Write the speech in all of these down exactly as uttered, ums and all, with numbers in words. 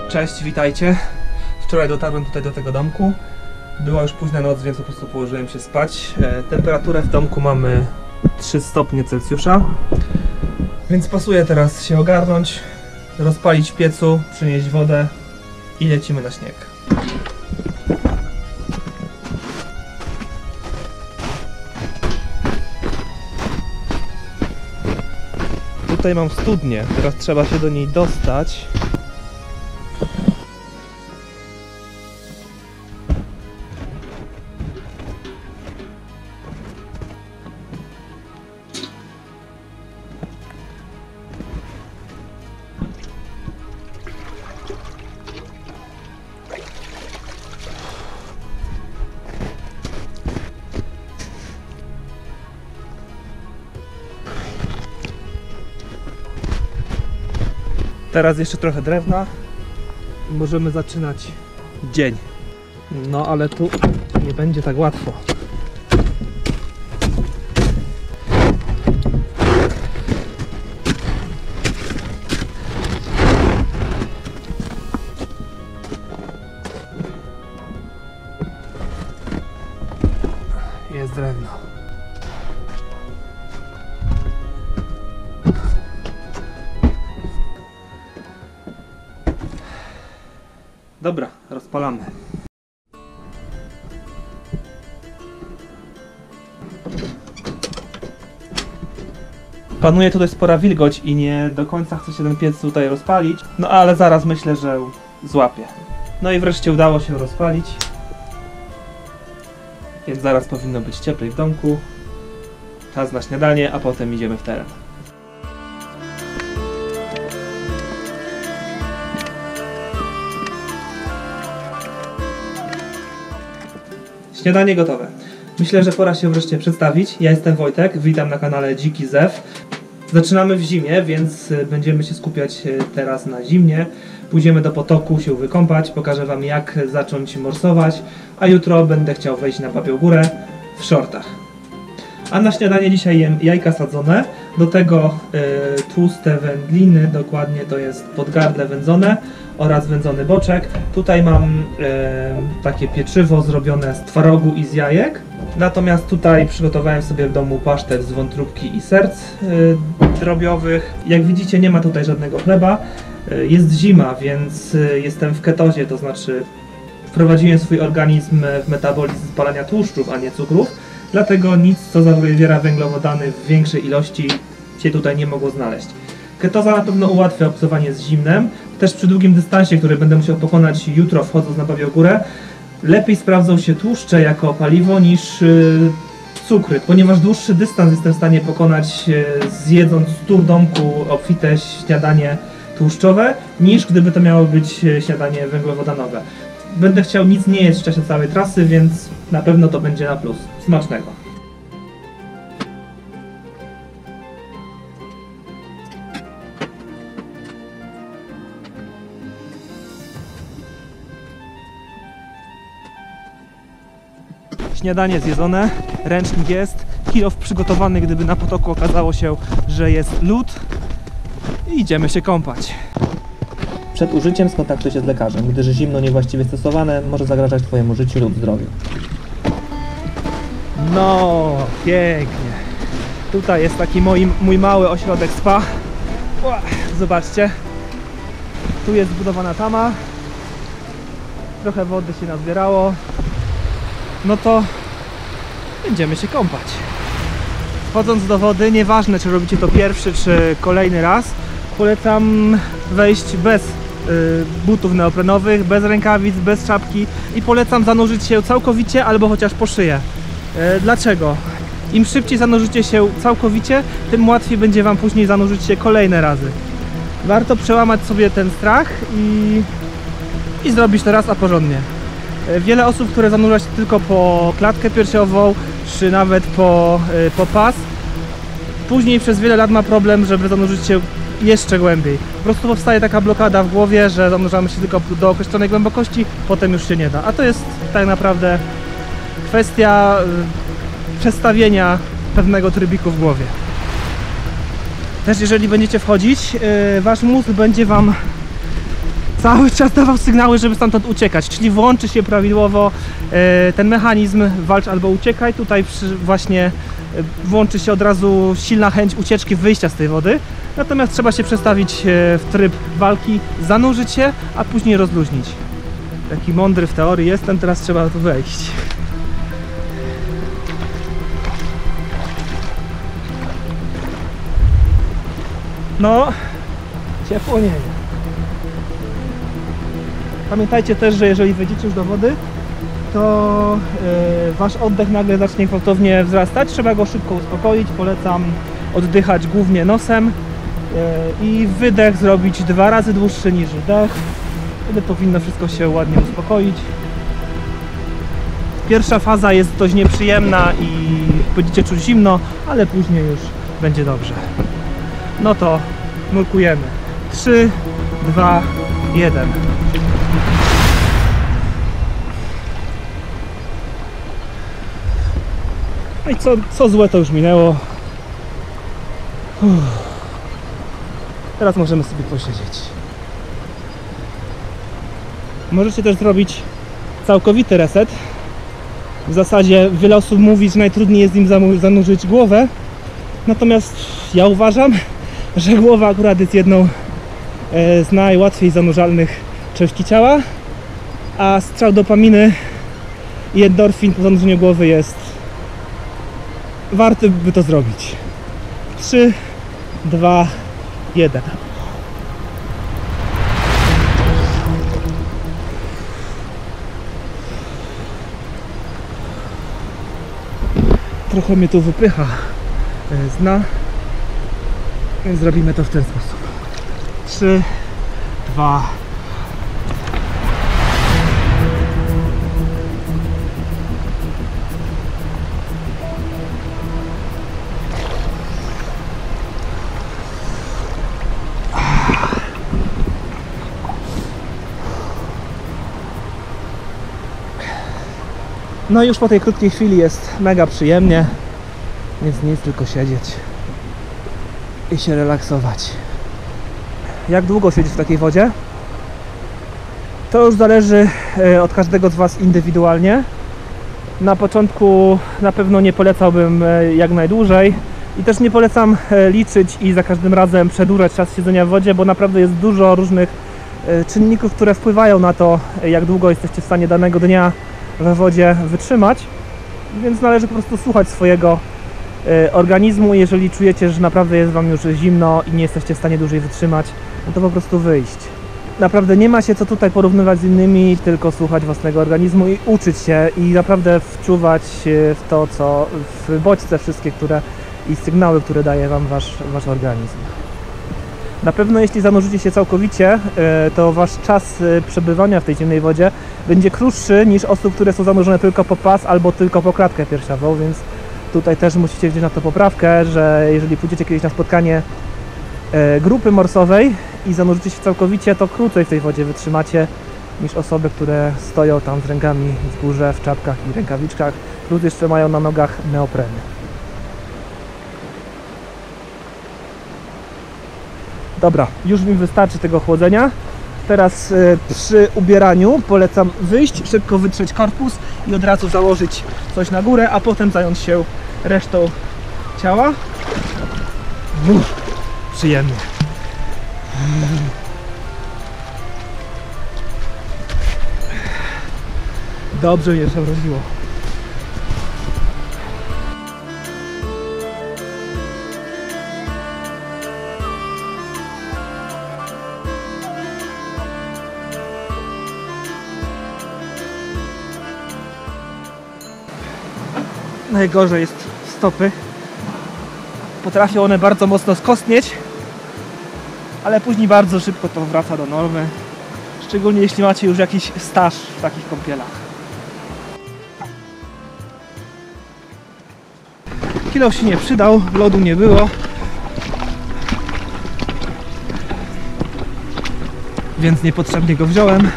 Cześć, witajcie. Wczoraj dotarłem tutaj do tego domku. Była już późna noc, więc po prostu położyłem się spać. E, temperaturę w domku mamy trzy stopnie Celsjusza. Więc pasuje teraz się ogarnąć, rozpalić w piecu, przynieść wodę i lecimy na śnieg. Tutaj mam studnię, teraz trzeba się do niej dostać. Teraz jeszcze trochę drewna i możemy zaczynać dzień. No ale tu nie będzie tak łatwo. Jest drewno. Dobra, rozpalamy. Panuje tutaj spora wilgoć i nie do końca chce się ten piec tutaj rozpalić. No ale zaraz myślę, że złapie. No i wreszcie udało się rozpalić. Więc zaraz powinno być cieplej w domku. Czas na śniadanie, a potem idziemy w teren. Śniadanie gotowe. Myślę, że pora się wreszcie przedstawić. Ja jestem Wojtek, witam na kanale Dziki Zew. Zaczynamy w zimie, więc będziemy się skupiać teraz na zimnie. Pójdziemy do potoku się wykąpać, pokażę wam jak zacząć morsować, a jutro będę chciał wejść na Babią Górę w shortach. A na śniadanie dzisiaj jem jajka sadzone, do tego y, tłuste wędliny, dokładnie to jest podgardle wędzone oraz wędzony boczek. Tutaj mam y, takie pieczywo zrobione z twarogu i z jajek. Natomiast tutaj przygotowałem sobie w domu pasztet z wątróbki i serc y, drobiowych. Jak widzicie, nie ma tutaj żadnego chleba. Y, jest zima, więc y, jestem w ketozie, to znaczy wprowadziłem swój organizm w metabolizm spalania tłuszczów, a nie cukrów. Dlatego nic, co zawiera węglowodany w większej ilości, się tutaj nie mogło znaleźć. Ketoza na pewno ułatwia obcowanie z zimnem. Też przy długim dystansie, który będę musiał pokonać jutro, wchodząc na Babią Górę, lepiej sprawdzą się tłuszcze jako paliwo niż yy, cukry, ponieważ dłuższy dystans jestem w stanie pokonać yy, zjedząc tu w domku obfite śniadanie tłuszczowe, niż gdyby to miało być śniadanie węglowodanowe. Będę chciał nic nie jeść w czasie całej trasy, więc na pewno to będzie na plus. Smacznego! Śniadanie zjedzone, ręcznik jest, kilof przygotowany, gdyby na potoku okazało się, że jest lód. I idziemy się kąpać. Przed użyciem skontaktuj się z lekarzem, gdyż zimno niewłaściwie stosowane może zagrażać twojemu życiu lub zdrowiu. No, pięknie. Tutaj jest taki mój, mój mały ośrodek spa. Zobaczcie. Tu jest zbudowana tama. Trochę wody się nazbierało. No to będziemy się kąpać. Wchodząc do wody, nieważne czy robicie to pierwszy czy kolejny raz, polecam wejść bez y, butów neoprenowych, bez rękawic, bez czapki i polecam zanurzyć się całkowicie albo chociaż po szyję. Y, dlaczego? Im szybciej zanurzycie się całkowicie, tym łatwiej będzie wam później zanurzyć się kolejne razy. Warto przełamać sobie ten strach i, i zrobić to raz a porządnie. Y, wiele osób, które zanurza się tylko po klatkę piersiową, czy nawet po, y, po pas, później przez wiele lat ma problem, żeby zanurzyć się jeszcze głębiej. Po prostu powstaje taka blokada w głowie, że zanurzamy się tylko do określonej głębokości, potem już się nie da. A to jest tak naprawdę kwestia przestawienia pewnego trybiku w głowie. Też jeżeli będziecie wchodzić, wasz mózg będzie wam cały czas dawał sygnały, żeby stamtąd uciekać, czyli włączy się prawidłowo e, ten mechanizm walcz albo uciekaj. Tutaj przy, właśnie e, włączy się od razu silna chęć ucieczki, wyjścia z tej wody. Natomiast trzeba się przestawić e, w tryb walki, zanurzyć się, a później rozluźnić. Taki mądry w teorii jestem, teraz trzeba tu wejść. No, ciepło nie jest. Pamiętajcie też, że jeżeli wejdziecie już do wody, to yy, wasz oddech nagle zacznie gwałtownie wzrastać. Trzeba go szybko uspokoić. Polecam oddychać głównie nosem yy, i wydech zrobić dwa razy dłuższy niż wdech. Wtedy powinno wszystko się ładnie uspokoić. Pierwsza faza jest dość nieprzyjemna i będziecie czuć zimno, ale później już będzie dobrze. No to nurkujemy. trzy, dwa, jeden. No i co, co złe, to już minęło. Uff. Teraz możemy sobie posiedzieć. Możecie też zrobić całkowity reset. W zasadzie wiele osób mówi, że najtrudniej jest im zanurzyć głowę. Natomiast ja uważam, że głowa akurat jest jedną z najłatwiej zanurzalnych części ciała, a strzał dopaminy i endorfin po zanurzeniu głowy jest warty, by to zrobić. trzy, dwa, jeden. Trochę mnie tu wypycha z dna, więc zrobimy to w ten sposób. trzy, dwa, no i już po tej krótkiej chwili jest mega przyjemnie, więc nic, tylko siedzieć i się relaksować. Jak długo siedzieć w takiej wodzie? To już zależy od każdego z Was indywidualnie. Na początku na pewno nie polecałbym jak najdłużej i też nie polecam liczyć i za każdym razem przedłużać czas siedzenia w wodzie, bo naprawdę jest dużo różnych czynników, które wpływają na to, jak długo jesteście w stanie danego dnia we wodzie wytrzymać, więc należy po prostu słuchać swojego organizmu. Jeżeli czujecie, że naprawdę jest Wam już zimno i nie jesteście w stanie dłużej wytrzymać, no to po prostu wyjść. Naprawdę nie ma się co tutaj porównywać z innymi, tylko słuchać własnego organizmu i uczyć się i naprawdę wczuwać w to, co w bodźce wszystkie, które i sygnały, które daje Wam Wasz, wasz organizm. Na pewno jeśli zanurzycie się całkowicie, to Wasz czas przebywania w tej zimnej wodzie będzie krótszy niż osób, które są zanurzone tylko po pas albo tylko po klatkę piersiową, więc tutaj też musicie wziąć na to poprawkę, że jeżeli pójdziecie kiedyś na spotkanie grupy morsowej i zanurzycie się całkowicie, to krócej w tej wodzie wytrzymacie niż osoby, które stoją tam z rękami w górze, w czapkach i rękawiczkach, plus jeszcze mają na nogach neopreny. Dobra, już mi wystarczy tego chłodzenia. Teraz y, przy ubieraniu polecam wyjść, szybko wytrzeć korpus i od razu założyć coś na górę, a potem zająć się resztą ciała. Uff, przyjemnie. Dobrze mnie przewróciło. Najgorzej jest stopy. Potrafią one bardzo mocno skostnieć, ale później bardzo szybko to wraca do normy. Szczególnie jeśli macie już jakiś staż w takich kąpielach. Kilo się nie przydał, lodu nie było. Więc niepotrzebnie go wziąłem.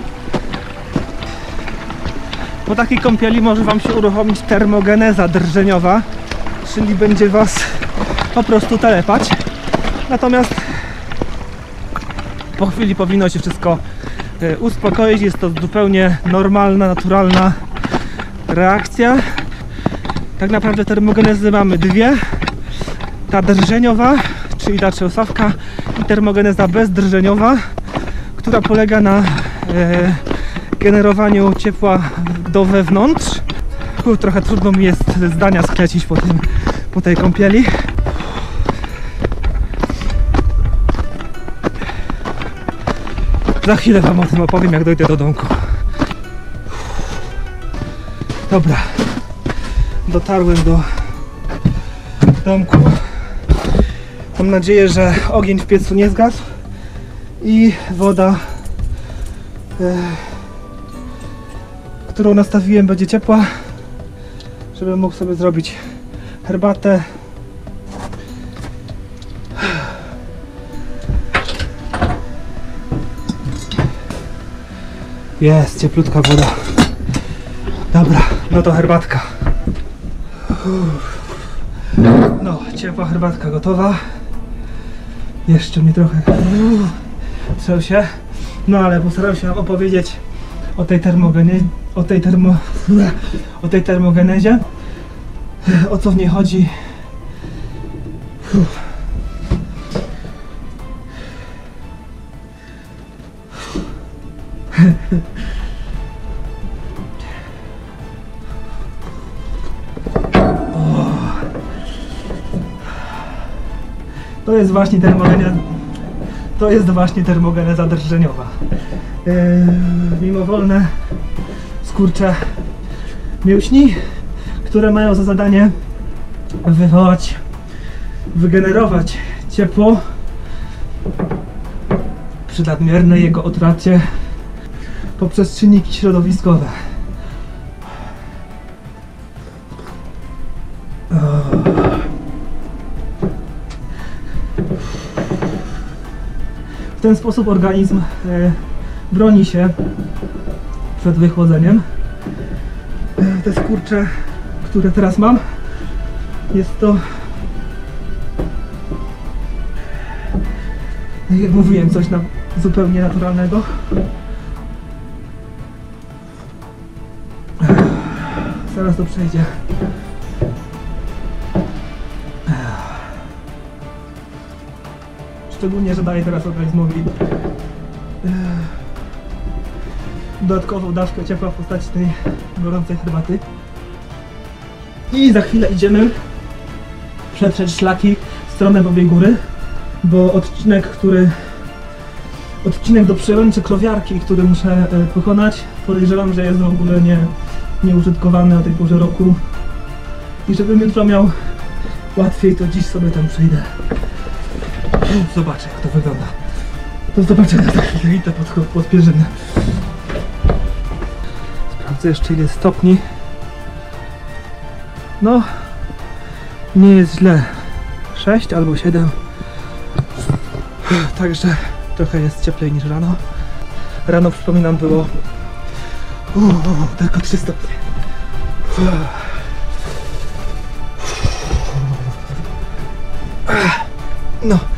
Po takiej kąpieli może Wam się uruchomić termogeneza drżeniowa, czyli będzie Was po prostu telepać. Natomiast po chwili powinno się wszystko e, uspokoić. Jest to zupełnie normalna, naturalna reakcja. Tak naprawdę termogenezy mamy dwie. Ta drżeniowa, czyli ta trzęsawka, i termogeneza bezdrżeniowa, która polega na e, generowaniu ciepła do wewnątrz. Uf, trochę trudno mi jest zdania sklecić po, tym, po tej kąpieli. Za chwilę wam o tym opowiem, jak dojdę do domku. Dobra, dotarłem do domku. Mam nadzieję, że ogień w piecu nie zgasł i woda, e, którą nastawiłem, będzie ciepła, żebym mógł sobie zrobić herbatę. Jest cieplutka woda. Dobra, no to herbatka. No, ciepła herbatka gotowa. Jeszcze mi trochę trzeba się. No ale postaram się wam opowiedzieć o tej termogenezie, o tej termo, o tej termogenezie, o co w niej chodzi. To jest właśnie termogeneza, to jest właśnie termogeneza drżeniowa. Yy, mimowolne skurcze mięśni, które mają za zadanie wywołać, wygenerować ciepło przy nadmiernej jego utracie poprzez czynniki środowiskowe. W ten sposób organizm e, broni się przed wychłodzeniem. E, te skurcze, które teraz mam, jest to, jak mówiłem, coś na, zupełnie naturalnego. Zaraz to przejdzie. Szczególnie, że daje teraz organizmowi dodatkową dawkę ciepła w postaci tej gorącej herbaty. I za chwilę idziemy przetrzeć szlaki w stronę Bobiej Góry, bo odcinek, który odcinek do przełęczy Klowiarki, który muszę pokonać, podejrzewam, że jest w ogóle nie, nieużytkowany o tej porze roku. I żebym jutro miał łatwiej, to dziś sobie tam przejdę. Zobaczę, jak to wygląda. To zobaczę, jak za chwilę idę pod, pod pierzynę. Sprawdzę jeszcze, ile stopni. No, nie jest źle. sześć albo siedem. Także trochę jest cieplej niż rano. Rano, przypominam, było uh, tylko trzy stopnie. No.